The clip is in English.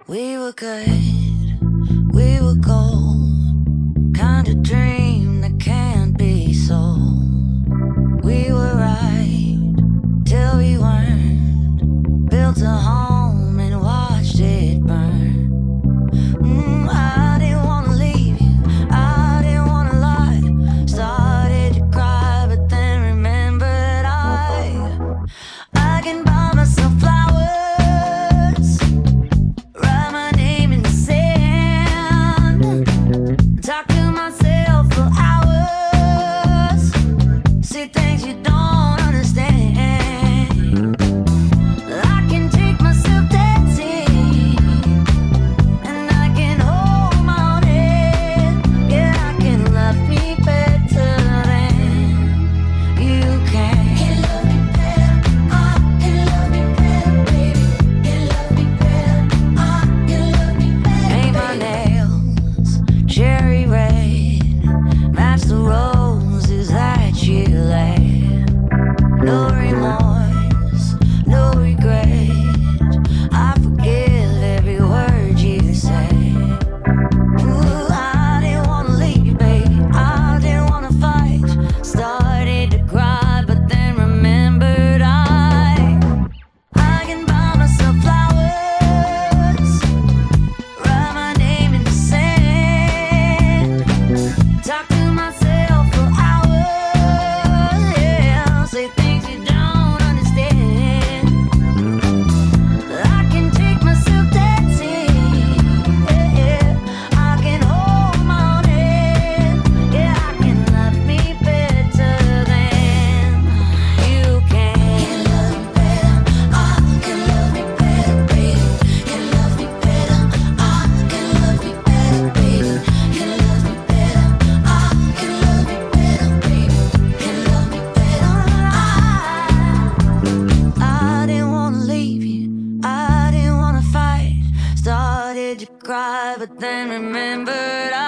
We were good, we were gold, kind of dream that can't be sold. We were right till we weren't, built a home and watched it burn. I didn't wanna leave you, I didn't wanna lie. Started to cry, but then remembered I can buy myself flowers, write my name in the sand, talk to myself for hours, see things you don't understand. I can take myself dancing, and I can hold my own head. Yeah, I can love me better than you can. Can love me better, I can love me better, baby. Can love me better, I can love me better. Paint my nails cherry red, match the roses that you laid. No remorse, no regret, I forgive every word you say. Ooh, I didn't wanna leave, baby, I didn't wanna fight. Started to cry, but then remembered I can buy myself flowers, write my name in the sand, talk to myself for hours, yeah, say things you don't understand. I can take myself dancing, yeah, I can hold my own head, yeah, I can love me better than you can. Can love me better, I can love me better, baby. Can love me better, I can love me better, baby. Can love me better, I can love me better, baby. Can love me better, I didn't wanna leave you, I didn't wanna fight. Started to cry, but then remembered